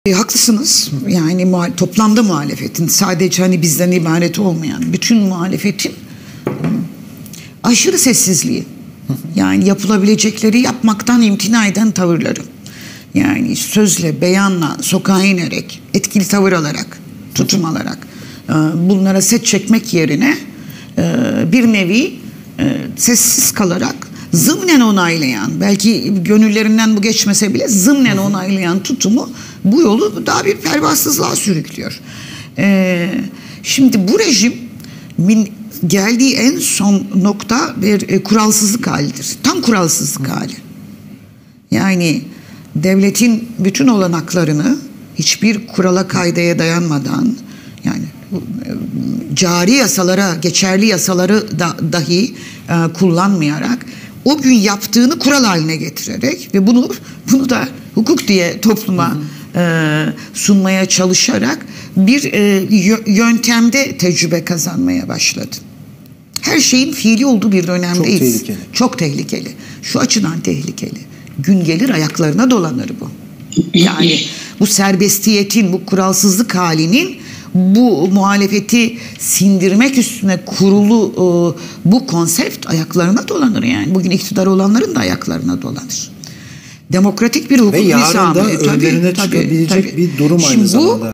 Haklısınız. Yani toplamda muhalefetin, sadece hani bizden ibaret olmayan bütün muhalefetin aşırı sessizliği. Yani yapılabilecekleri yapmaktan imtina eden tavırları. Yani sözle, beyanla, sokağa inerek, etkili tavır alarak, tutum alarak bunlara set çekmek yerine bir nevi sessiz kalarak zımnen onaylayan, belki gönüllerinden bu geçmese bile zımnen onaylayan tutumu bu yolu daha bir pervasızlığa sürüklüyor. Şimdi bu rejimin geldiği en son nokta bir kuralsızlık halidir. Tam kuralsızlık hali. Yani devletin bütün olanaklarını hiçbir kurala kaideye dayanmadan, yani cari yasalara, geçerli yasaları dahi kullanmayarak o gün yaptığını kural haline getirerek ve bunu da hukuk diye topluma sunmaya çalışarak bir yöntemde tecrübe kazanmaya başladı. Her şeyin fiili olduğu bir dönemdeyiz. Çok tehlikeli. Çok tehlikeli. Şu açıdan tehlikeli. Gün gelir ayaklarına dolanır bu. Yani bu serbestiyetin, bu kuralsızlık halinin bu muhalefeti sindirmek üstüne kurulu bu konsept ayaklarına dolanır yani. Bugün iktidar olanların da ayaklarına dolanır. Demokratik bir hukuk ve yarın da önlerine çıkabilecek bir durum aynı zamanda.